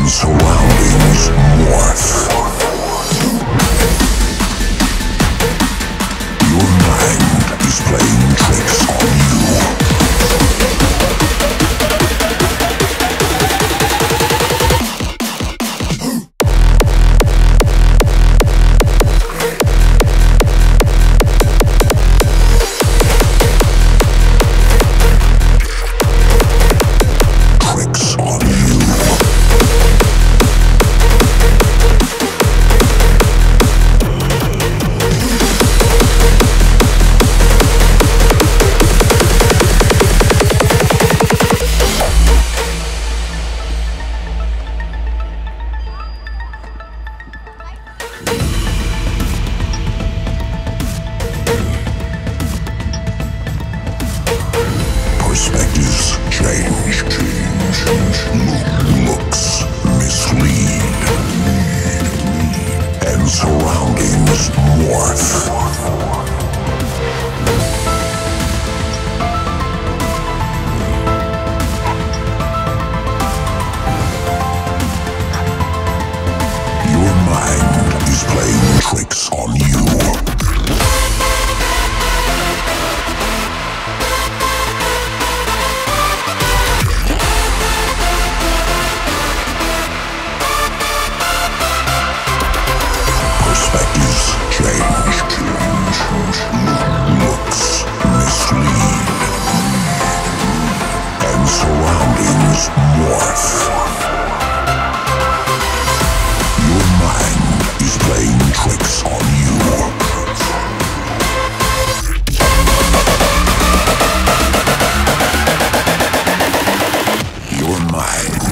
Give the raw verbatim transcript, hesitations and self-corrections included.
and surroundings morph. Your mind is playing tricks on you. Perspectives change, change, change. Looks mislead, and surroundings morph. Your mind is playing tricks on you. Perspectives change, change, looks mislead, and surroundings morph. Your mind is playing tricks on you. Your mind